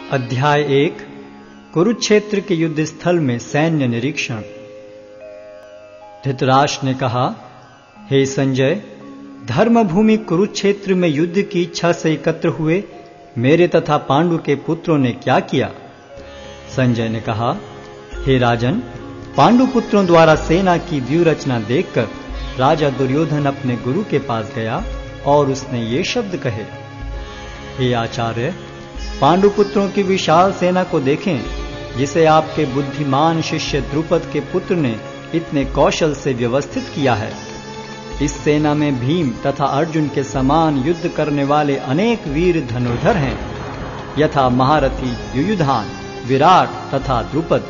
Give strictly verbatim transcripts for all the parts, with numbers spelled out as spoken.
अध्याय एक कुरुक्षेत्र के युद्ध स्थल में सैन्य निरीक्षण। धृतराष्ट्र ने कहा, हे संजय, धर्मभूमि कुरुक्षेत्र में युद्ध की इच्छा से एकत्र हुए मेरे तथा पांडु के पुत्रों ने क्या किया? संजय ने कहा, हे राजन, पांडु पुत्रों द्वारा सेना की व्यूह रचना देखकर राजा दुर्योधन अपने गुरु के पास गया और उसने ये शब्द कहे, हे आचार्य, पांडु पुत्रों की विशाल सेना को देखें, जिसे आपके बुद्धिमान शिष्य द्रुपद के पुत्र ने इतने कौशल से व्यवस्थित किया है। इस सेना में भीम तथा अर्जुन के समान युद्ध करने वाले अनेक वीर धनुर्धर हैं, यथा महारथी युयुधान, विराट तथा द्रुपद।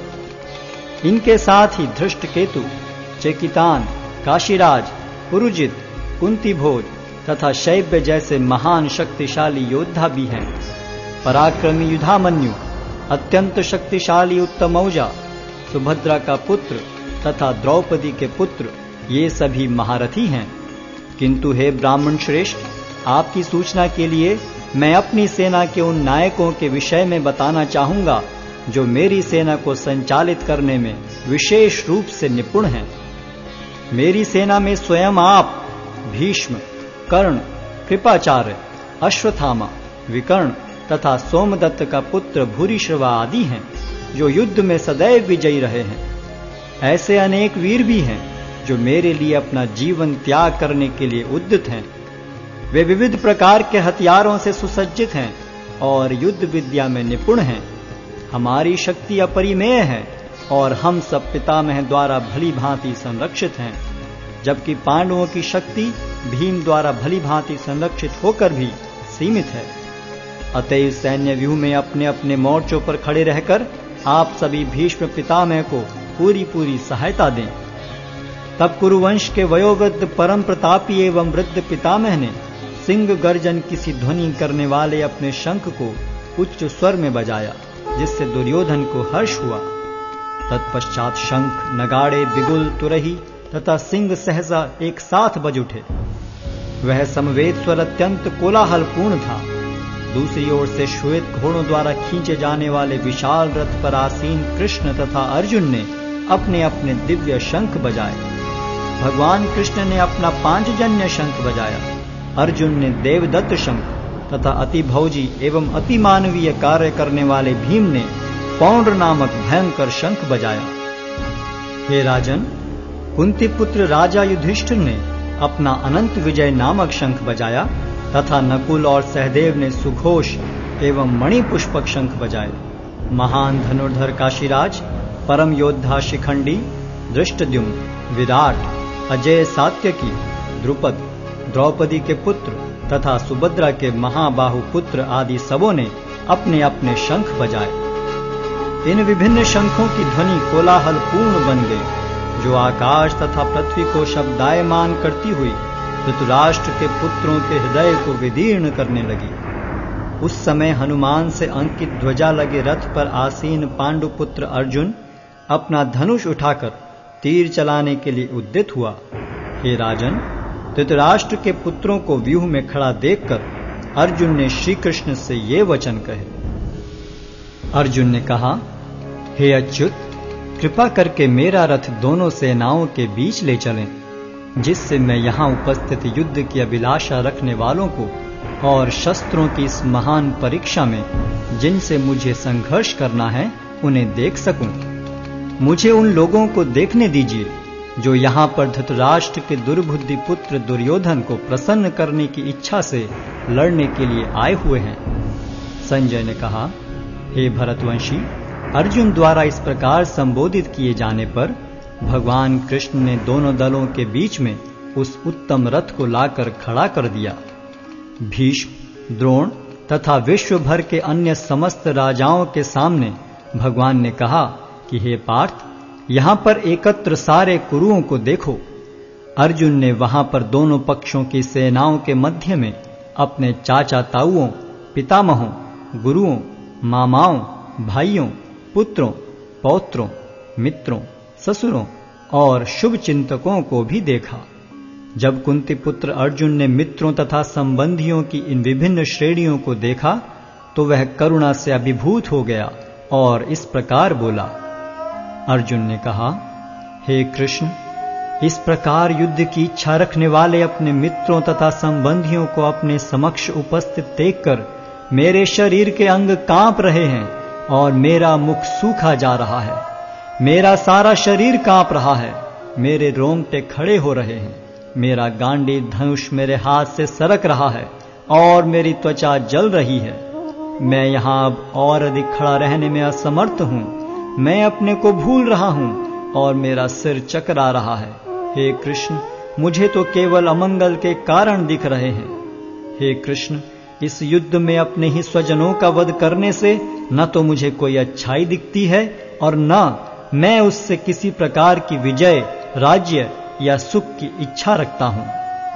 इनके साथ ही धृष्टकेतु, चेकितान, काशीराज, पुरुजित, कुंतीभोज तथा शैब्य जैसे महान शक्तिशाली योद्धा भी हैं। पराक्रमी युधामन्यु, अत्यंत शक्तिशाली उत्तमौजा, सुभद्रा का पुत्र तथा द्रौपदी के पुत्र, ये सभी महारथी हैं। किंतु हे ब्राह्मण श्रेष्ठ, आपकी सूचना के लिए मैं अपनी सेना के उन नायकों के विषय में बताना चाहूंगा जो मेरी सेना को संचालित करने में विशेष रूप से निपुण हैं। मेरी सेना में स्वयं आप, भीष्म, कर्ण, कृपाचार्य, अश्वत्थामा, विकर्ण तथा सोमदत्त का पुत्र भूरिश्रवा आदि हैं, जो युद्ध में सदैव विजयी रहे हैं। ऐसे अनेक वीर भी हैं जो मेरे लिए अपना जीवन त्याग करने के लिए उद्यत हैं। वे विविध प्रकार के हथियारों से सुसज्जित हैं और युद्ध विद्या में निपुण हैं। हमारी शक्ति अपरिमेय है और हम सब पितामह द्वारा भली भांति संरक्षित हैं, जबकि पांडवों की शक्ति भीम द्वारा भली भांति संरक्षित होकर भी सीमित है। अतएव सैन्य व्यूह में अपने अपने मोर्चों पर खड़े रहकर आप सभी भीष्म पितामह को पूरी पूरी सहायता दें। तब कुरुवंश के वयोवृद्ध परम प्रतापी एवं वृद्ध पितामह ने सिंह गर्जन किसी ध्वनि करने वाले अपने शंख को उच्च स्वर में बजाया, जिससे दुर्योधन को हर्ष हुआ। तत्पश्चात शंख, नगाड़े, बिगुल, तुरही तथा सिंह सहसा एक साथ बज उठे। वह समवेत स्वर अत्यंत कोलाहलपूर्ण था। दूसरी ओर से श्वेत घोड़ों द्वारा खींचे जाने वाले विशाल रथ पर आसीन कृष्ण तथा अर्जुन ने अपने अपने दिव्य शंख बजाए। भगवान कृष्ण ने अपना पांचजन्य शंख बजाया, अर्जुन ने देवदत्त शंख तथा अति भौजी एवं अति मानवीय कार्य करने वाले भीम ने पौंड्र नामक भयंकर शंख बजाया। हे राजन, कुंती पुत्र राजा युधिष्ठिर ने अपना अनंत विजय नामक शंख बजाया तथा नकुल और सहदेव ने सुघोष एवं मणि पुष्पक शंख बजाए। महान धनुर्धर काशीराज, परम योद्धा शिखंडी, धृष्टद्युम्न, विराट, अजय सात्यकी, द्रुपद, द्रौपदी के पुत्र तथा सुभद्रा के महाबाहु पुत्र आदि सबों ने अपने अपने शंख बजाए। इन विभिन्न शंखों की ध्वनि कोलाहल पूर्ण बन गई, जो आकाश तथा पृथ्वी को शब्दायमान करती हुई धृतराष्ट्र के पुत्रों के हृदय को विदीर्ण करने लगी। उस समय हनुमान से अंकित ध्वजा लगे रथ पर आसीन पांडु पुत्र अर्जुन अपना धनुष उठाकर तीर चलाने के लिए उद्यत हुआ। हे राजन, धृतराष्ट्र के पुत्रों को व्यूह में खड़ा देखकर अर्जुन ने श्री कृष्ण से ये वचन कहे। अर्जुन ने कहा, हे अच्युत, कृपा करके मेरा रथ दोनों सेनाओं के बीच ले चलें, जिससे मैं यहां उपस्थित युद्ध की अभिलाषा रखने वालों को और शस्त्रों की इस महान परीक्षा में जिनसे मुझे संघर्ष करना है उन्हें देख सकूं। मुझे उन लोगों को देखने दीजिए जो यहां पर धृतराष्ट्र के दुर्बुद्धि पुत्र दुर्योधन को प्रसन्न करने की इच्छा से लड़ने के लिए आए हुए हैं। संजय ने कहा, हे भरतवंशी, अर्जुन द्वारा इस प्रकार संबोधित किए जाने पर भगवान कृष्ण ने दोनों दलों के बीच में उस उत्तम रथ को लाकर खड़ा कर दिया। भीष्म, द्रोण तथा विश्व भर के अन्य समस्त राजाओं के सामने भगवान ने कहा कि हे पार्थ, यहां पर एकत्र सारे कुरुओं को देखो। अर्जुन ने वहां पर दोनों पक्षों की सेनाओं के मध्य में अपने चाचा ताऊओं, पितामहों, गुरुओं, मामाओं, भाइयों, पुत्रों, पौत्रों, मित्रों, ससुरों और शुभ चिंतकों को भी देखा। जब कुंती पुत्र अर्जुन ने मित्रों तथा संबंधियों की इन विभिन्न श्रेणियों को देखा तो वह करुणा से अभिभूत हो गया और इस प्रकार बोला। अर्जुन ने कहा, हे कृष्ण, इस प्रकार युद्ध की इच्छा रखने वाले अपने मित्रों तथा संबंधियों को अपने समक्ष उपस्थित देखकर मेरे शरीर के अंग कांप रहे हैं और मेरा मुख सूखा जा रहा है। मेरा सारा शरीर कांप रहा है, मेरे रोंगटे खड़े हो रहे हैं, मेरा गांडीव धनुष मेरे हाथ से सरक रहा है और मेरी त्वचा जल रही है। मैं यहां अब और अधिक खड़ा रहने में असमर्थ हूं। मैं अपने को भूल रहा हूं और मेरा सिर चकरा रहा है। हे कृष्ण, मुझे तो केवल अमंगल के कारण दिख रहे हैं। हे कृष्ण, इस युद्ध में अपने ही स्वजनों का वध करने से न तो मुझे कोई अच्छाई दिखती है और न मैं उससे किसी प्रकार की विजय, राज्य या सुख की इच्छा रखता हूं।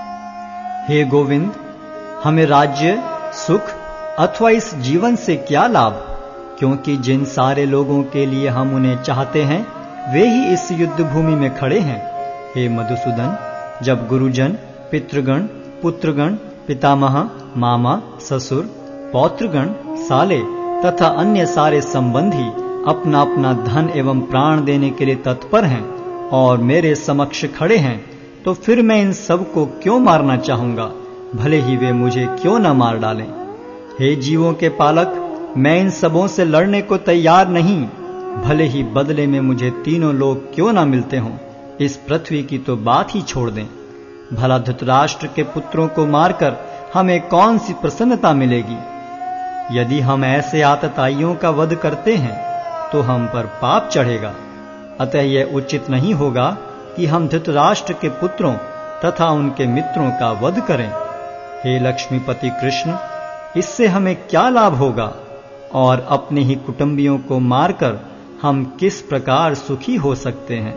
हे गोविंद, हमें राज्य, सुख अथवा इस जीवन से क्या लाभ, क्योंकि जिन सारे लोगों के लिए हम उन्हें चाहते हैं वे ही इस युद्ध भूमि में खड़े हैं। हे मधुसूदन, जब गुरुजन, पितृगण, पुत्रगण, पितामह, मामा, ससुर, पौत्रगण, साले तथा अन्य सारे संबंधी अपना अपना धन एवं प्राण देने के लिए तत्पर हैं और मेरे समक्ष खड़े हैं, तो फिर मैं इन सब को क्यों मारना चाहूंगा, भले ही वे मुझे क्यों न मार डालें। हे जीवों के पालक, मैं इन सबों से लड़ने को तैयार नहीं, भले ही बदले में मुझे तीनों लोग क्यों न मिलते हों। इस पृथ्वी की तो बात ही छोड़ दें। भला धृतराष्ट्र के पुत्रों को मारकर हमें कौन सी प्रसन्नता मिलेगी। यदि हम ऐसे आतताइयों का वध करते हैं तो हम पर पाप चढ़ेगा। अतः यह उचित नहीं होगा कि हम धृतराष्ट्र के पुत्रों तथा उनके मित्रों का वध करें। हे लक्ष्मीपति कृष्ण, इससे हमें क्या लाभ होगा और अपने ही कुटुंबियों को मारकर हम किस प्रकार सुखी हो सकते हैं।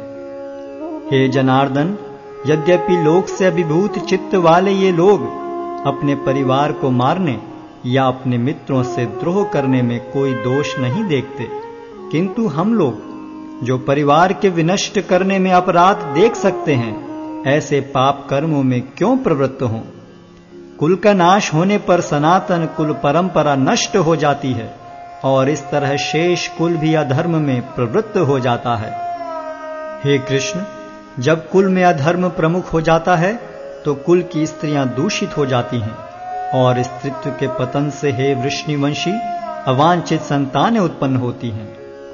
हे जनार्दन, यद्यपि लोक से अभिभूत चित्त वाले ये लोग अपने परिवार को मारने या अपने मित्रों से द्रोह करने में कोई दोष नहीं देखते, किंतु हम लोग जो परिवार के विनष्ट करने में अपराध देख सकते हैं, ऐसे पाप कर्मों में क्यों प्रवृत्त हों। कुल का नाश होने पर सनातन कुल परंपरा नष्ट हो जाती है और इस तरह शेष कुल भी अधर्म में प्रवृत्त हो जाता है। हे कृष्ण, जब कुल में अधर्म प्रमुख हो जाता है तो कुल की स्त्रियां दूषित हो जाती हैं और स्त्रीत्व के पतन से हे वृष्णिवंशी अवांछित संतानें उत्पन्न होती हैं।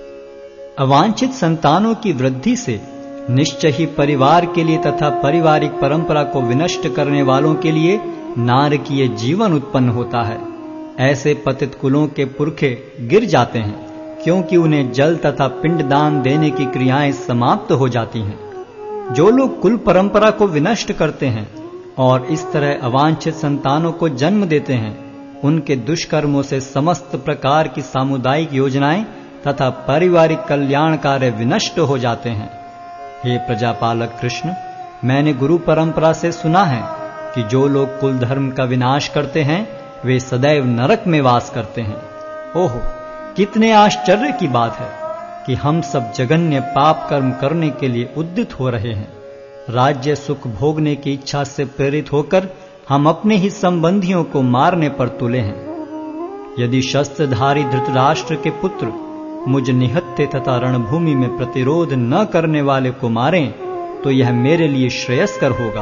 अवांछित संतानों की वृद्धि से निश्चय ही परिवार के लिए तथा पारिवारिक परंपरा को विनष्ट करने वालों के लिए नारकीय जीवन उत्पन्न होता है। ऐसे पतित कुलों के पुरखे गिर जाते हैं, क्योंकि उन्हें जल तथा पिंडदान देने की क्रियाएं समाप्त हो जाती हैं। जो लोग कुल परंपरा को विनष्ट करते हैं और इस तरह अवांछित संतानों को जन्म देते हैं, उनके दुष्कर्मों से समस्त प्रकार की सामुदायिक योजनाएं तथा पारिवारिक कल्याण कार्य विनष्ट हो जाते हैं। हे प्रजापालक कृष्ण, मैंने गुरु परंपरा से सुना है कि जो लोग कुल धर्म का विनाश करते हैं वे सदैव नरक में वास करते हैं। ओहो, कितने आश्चर्य की बात है कि हम सब जघन्य पाप कर्म करने के लिए उद्यत हो रहे हैं। राज्य सुख भोगने की इच्छा से प्रेरित होकर हम अपने ही संबंधियों को मारने पर तुले हैं। यदि शस्त्रधारी धृतराष्ट्र के पुत्र मुझ निहत्थे तथा रणभूमि में प्रतिरोध न करने वाले को मारें तो यह मेरे लिए श्रेयस्कर होगा।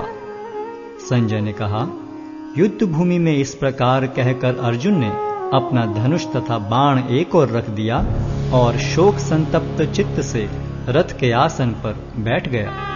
संजय ने कहा, युद्ध भूमि में इस प्रकार कहकर अर्जुन ने अपना धनुष तथा बाण एक ओर रख दिया और शोक संतप्त चित्त से रथ के आसन पर बैठ गया।